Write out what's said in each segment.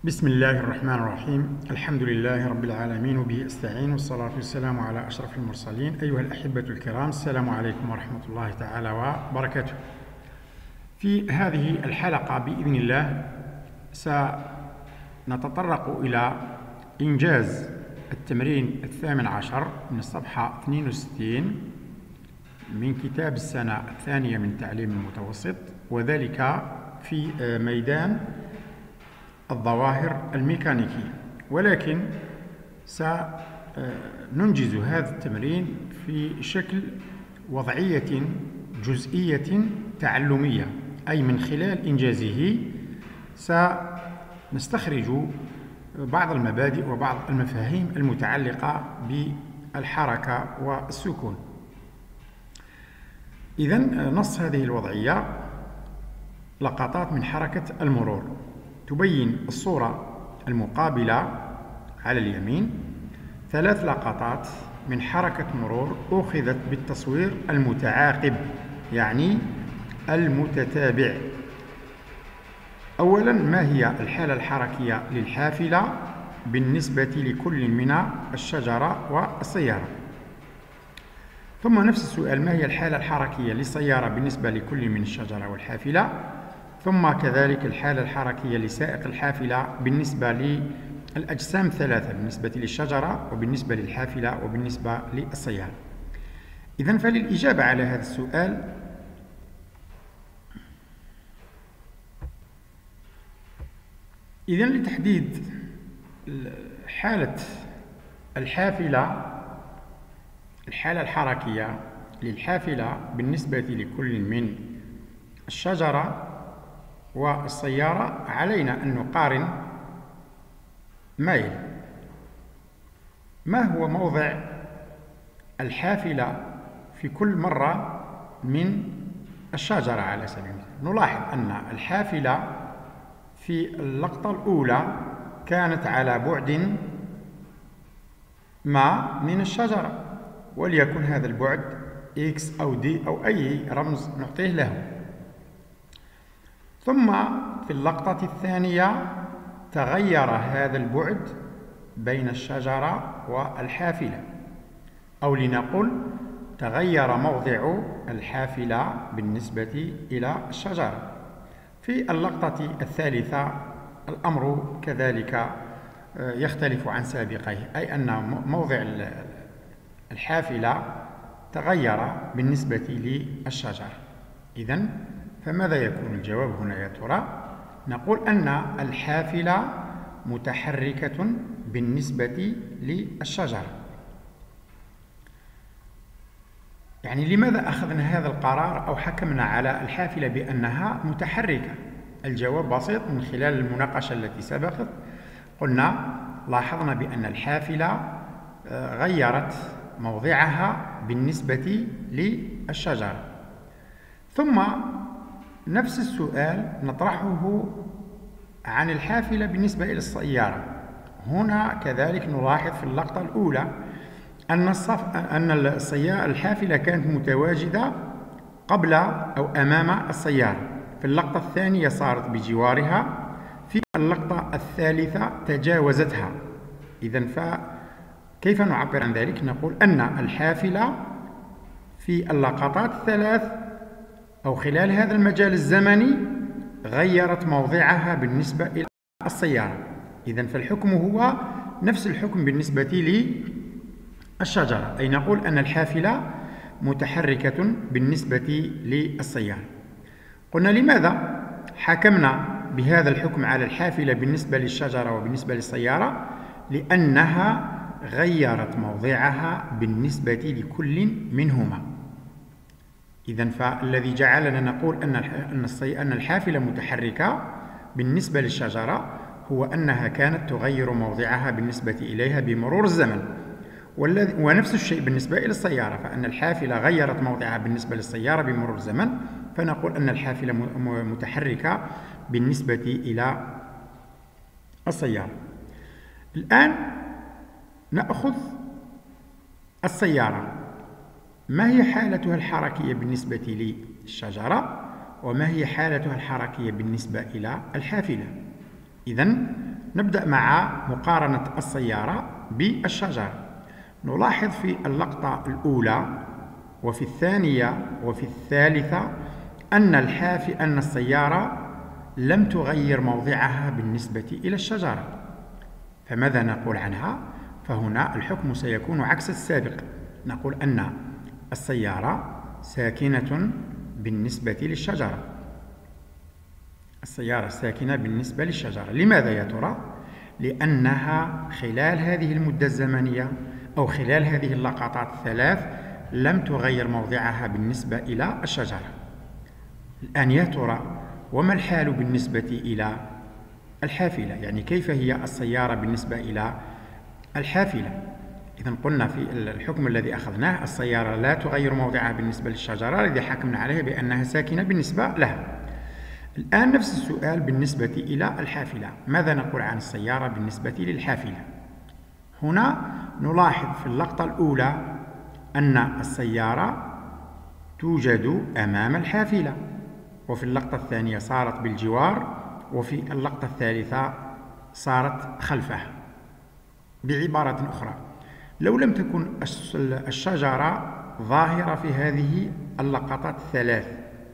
بسم الله الرحمن الرحيم. الحمد لله رب العالمين وبه أستعين، والصلاة والسلام على أشرف المرسلين. أيها الأحبة الكرام، السلام عليكم ورحمة الله تعالى وبركاته. في هذه الحلقة بإذن الله سنتطرق إلى إنجاز التمرين 18 من الصفحة 62 من كتاب السنة الثانية من تعليم المتوسط، وذلك في ميدان الظواهر الميكانيكية. ولكن سننجز هذا التمرين في شكل وضعية جزئية تعلمية، أي من خلال إنجازه سنستخرج بعض المبادئ وبعض المفاهيم المتعلقة بالحركة والسكون. إذن نص هذه الوضعية: لقطات من حركة المرور تبين الصورة المقابلة على اليمين. 3 لقطات من حركة مرور أخذت بالتصوير المتعاقب، يعني المتتابع. أولا، ما هي الحالة الحركية للحافلة بالنسبة لكل من الشجرة والسيارة؟ ثم نفس السؤال: ما هي الحالة الحركية للسيارة بالنسبة لكل من الشجرة والحافلة؟ ثم كذلك الحالة الحركية لسائق الحافلة بالنسبة للأجسام 3، بالنسبة للشجرة وبالنسبة للحافلة وبالنسبة للسيارة. إذن فللإجابة على هذا السؤال لتحديد حالة الحالة الحركية للحافلة بالنسبة لكل من الشجرة والسيارة، علينا أن نقارن ما يلي: ما هو موضع الحافلة في كل مرة من الشجرة؟ على سبيل المثال نلاحظ أن الحافلة في اللقطة الأولى كانت على بعد ما من الشجرة، وليكن هذا البعد X أو D أو أي رمز نعطيه له. ثم في اللقطة الثانية تغير هذا البعد بين الشجرة والحافلة، أو لنقل تغير موضع الحافلة بالنسبة إلى الشجرة. في اللقطة الثالثة الأمر كذلك يختلف عن سابقيه، أي أن موضع الحافلة تغير بالنسبة للشجرة. إذن فماذا يكون الجواب هنا يا ترى؟ نقول أن الحافلة متحركة بالنسبة للشجرة. يعني لماذا أخذنا هذا القرار أو حكمنا على الحافلة بأنها متحركة؟ الجواب بسيط. من خلال المناقشة التي سبقت لاحظنا بأن الحافلة غيرت موضعها بالنسبة للشجرة. ثم نفس السؤال نطرحه عن الحافلة بالنسبة إلى السيارة. هنا كذلك نلاحظ في اللقطة الأولى أن الحافلة كانت متواجدة قبل أو أمام السيارة، في اللقطة الثانية صارت بجوارها، في اللقطة الثالثة تجاوزتها. إذن فكيف نعبر عن ذلك؟ نقول أن الحافلة في اللقطات الثلاث أو خلال هذا المجال الزمني غيرت موضعها بالنسبة إلى السيارة. إذن فالحكم هو نفس الحكم بالنسبة للشجرة، أي نقول أن الحافلة متحركة بالنسبة للسيارة. قلنا لماذا حكمنا بهذا الحكم على الحافلة بالنسبة للشجرة وبالنسبة للسيارة؟ لأنها غيرت موضعها بالنسبة لكل منهما. إذن فالذي جعلنا نقول أن الحافلة متحركة بالنسبة للشجرة هو أنها كانت تغير موضعها بالنسبة إليها بمرور الزمن، ونفس الشيء بالنسبة إلى السيارة، فأن الحافلة غيرت موضعها بالنسبة للسيارة بمرور الزمن، فنقول أن الحافلة متحركة بالنسبة إلى السيارة. الآن نأخذ السيارة. ما هي حالتها الحركية بالنسبة للشجرة؟ وما هي حالتها الحركية بالنسبة إلى الحافلة؟ إذن نبدأ مع مقارنة السيارة بالشجرة. نلاحظ في اللقطة الأولى وفي الثانية وفي الثالثة أن السيارة لم تغير موضعها بالنسبة إلى الشجرة. فماذا نقول عنها؟ فهنا الحكم سيكون عكس السابق، نقول أن السيارة ساكنة بالنسبة للشجرة. السيارة ساكنة بالنسبة للشجرة. لماذا يا ترى؟ لأنها خلال هذه المدة الزمنية أو خلال هذه اللقطات الثلاث لم تغير موضعها بالنسبة إلى الشجرة. الآن يا ترى وما الحال بالنسبة إلى الحافلة؟ يعني كيف هي السيارة بالنسبة إلى الحافلة؟ إذا قلنا في الحكم الذي أخذناه السيارة لا تغير موضعها بالنسبة للشجرة، الذي حكمنا عليه بأنها ساكنة بالنسبة لها. الآن نفس السؤال بالنسبة إلى الحافلة. ماذا نقول عن السيارة بالنسبة للحافلة؟ هنا نلاحظ في اللقطة الأولى أن السيارة توجد أمام الحافلة، وفي اللقطة الثانية صارت بالجوار، وفي اللقطة الثالثة صارت خلفها. بعبارة أخرى، لو لم تكن الشجرة ظاهرة في هذه اللقطات الثلاث،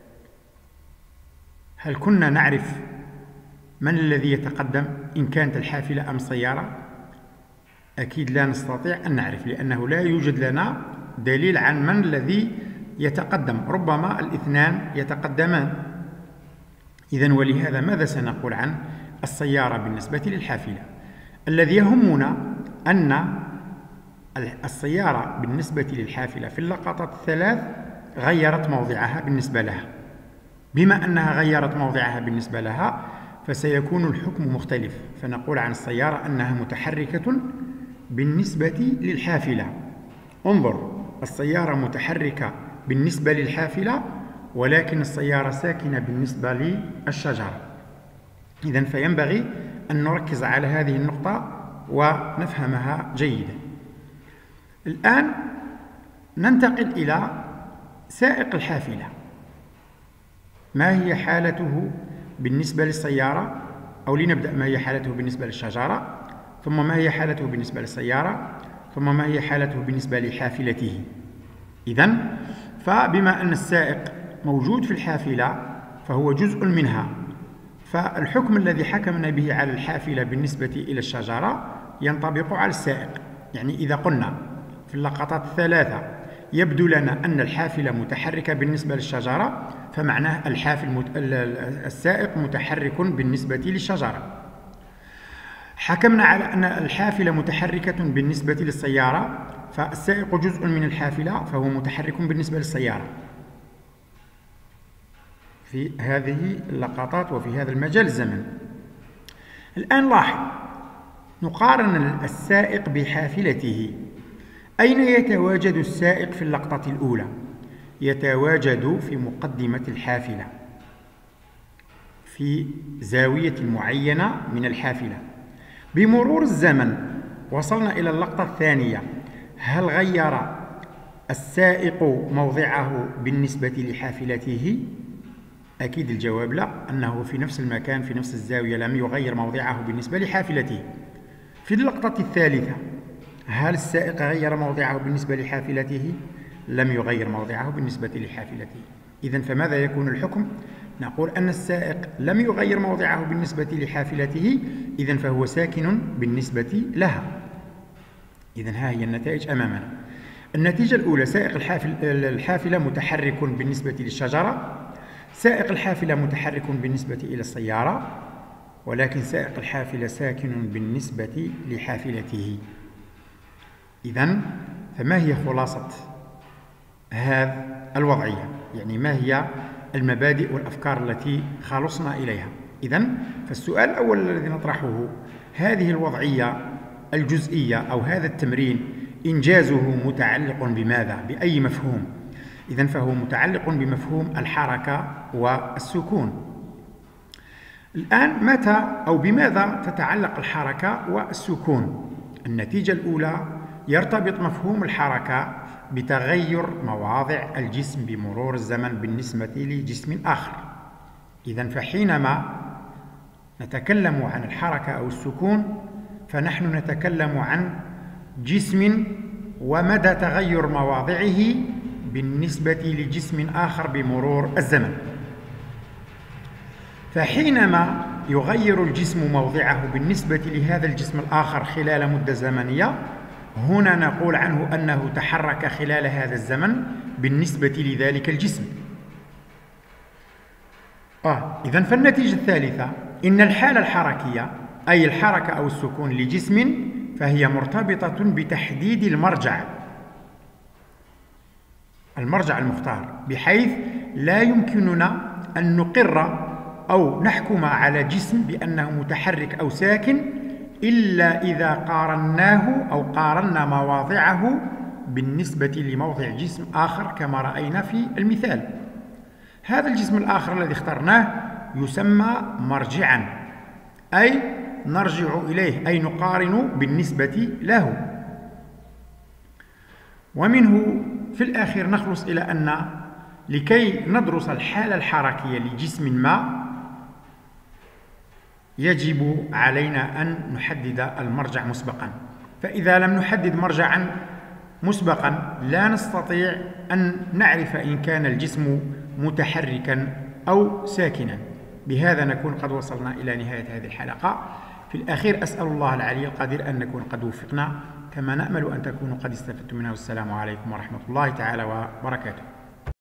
هل كنا نعرف من الذي يتقدم إن كانت الحافلة أم السيارة؟ أكيد لا نستطيع أن نعرف، لأنه لا يوجد لنا دليل عن من الذي يتقدم، ربما الاثنان يتقدمان. إذن ولهذا ماذا سنقول عن السيارة بالنسبة للحافلة؟ الذي يهمنا أن السيارة بالنسبة للحافلة في اللقطات الثلاث غيرت موضعها بالنسبة لها. بما أنها غيرت موضعها بالنسبة لها فسيكون الحكم مختلف، فنقول عن السيارة أنها متحركة بالنسبة للحافلة. انظر، السيارة متحركة بالنسبة للحافلة، ولكن السيارة ساكنة بالنسبة للشجرة. إذن فينبغي أن نركز على هذه النقطة ونفهمها جيدا. الآن ننتقل إلى سائق الحافلة. ما هي حالته بالنسبة للسيارة؟ أو لنبدأ ما هي حالته بالنسبة للشجرة، ثم ما هي حالته بالنسبة للسيارة، ثم ما هي حالته بالنسبة لحافلته. إذن فبما أن السائق موجود في الحافلة فهو جزء منها، فالحكم الذي حكمنا به على الحافلة بالنسبة إلى الشجرة ينطبق على السائق. يعني إذا قلنا في اللقطات الثلاثة يبدو لنا أن الحافلة متحركة بالنسبة للشجرة، فمعناه السائق متحرك بالنسبة للشجرة. حكمنا على أن الحافلة متحركة بالنسبة للسيارة، فالسائق جزء من الحافلة فهو متحرك بالنسبة للسيارة. في هذه اللقطات وفي هذا المجال الزمني. الآن لاحظ، نقارن السائق بحافلته. أين يتواجد السائق في اللقطة الأولى؟ يتواجد في مقدمة الحافلة، في زاوية معينة من الحافلة. بمرور الزمن وصلنا إلى اللقطة الثانية، هل غير السائق موضعه بالنسبة لحافلته؟ أكيد الجواب لا، أنه في نفس المكان في نفس الزاوية، لم يغير موضعه بالنسبة لحافلته. في اللقطة الثالثة هل السائق غير موضعه بالنسبة لحافلته؟ لم يغير موضعه بالنسبة لحافلته. إذن فماذا يكون الحكم؟ نقول أن السائق لم يغير موضعه بالنسبة لحافلته، إذن فهو ساكن بالنسبة لها. إذن ها هي النتائج أمامنا. النتيجة الأولى، سائق الحافلة متحرك بالنسبة للشجرة، سائق الحافلة متحرك بالنسبة إلى السيارة، ولكن سائق الحافلة ساكن بالنسبة لحافلته. إذن فما هي خلاصة هذه الوضعية؟ يعني ما هي المبادئ والأفكار التي خلصنا إليها؟ إذن فالسؤال الأول الذي نطرحه، هذه الوضعية الجزئية أو هذا التمرين إنجازه متعلق بماذا؟ بأي مفهوم؟ إذن فهو متعلق بمفهوم الحركة والسكون. الآن متى أو بماذا تتعلق الحركة والسكون؟ النتيجة الأولى، يرتبط مفهوم الحركة بتغير مواضع الجسم بمرور الزمن بالنسبة لجسم آخر. إذن فحينما نتكلم عن الحركة أو السكون فنحن نتكلم عن جسم ومدى تغير مواضعه بالنسبة لجسم آخر بمرور الزمن. فحينما يغير الجسم موضعه بالنسبة لهذا الجسم الآخر خلال مدة زمنية، هنا نقول عنه أنه تحرك خلال هذا الزمن بالنسبة لذلك الجسم. إذن فالنتيجة الثالثة إن الحالة الحركية أي الحركة أو السكون لجسم فهي مرتبطة بتحديد المرجع المختار، بحيث لا يمكننا أن نقر أو نحكم على جسم بأنه متحرك أو ساكن إلا إذا قارناه أو قارنا مواضعه بالنسبة لموضع جسم آخر كما رأينا في المثال. هذا الجسم الآخر الذي اخترناه يسمى مرجعا، أي نرجع إليه، أي نقارن بالنسبة له. ومنه في الآخر نخلص إلى أن لكي ندرس الحالة الحركية لجسم ما يجب علينا أن نحدد المرجع مسبقا، فإذا لم نحدد مرجعا مسبقا لا نستطيع أن نعرف إن كان الجسم متحركا أو ساكنا. بهذا نكون قد وصلنا إلى نهاية هذه الحلقة. في الأخير أسأل الله العلي القدير أن نكون قد وفقنا، كما نأمل أن تكونوا قد استفدتم منه. والسلام عليكم ورحمة الله تعالى وبركاته.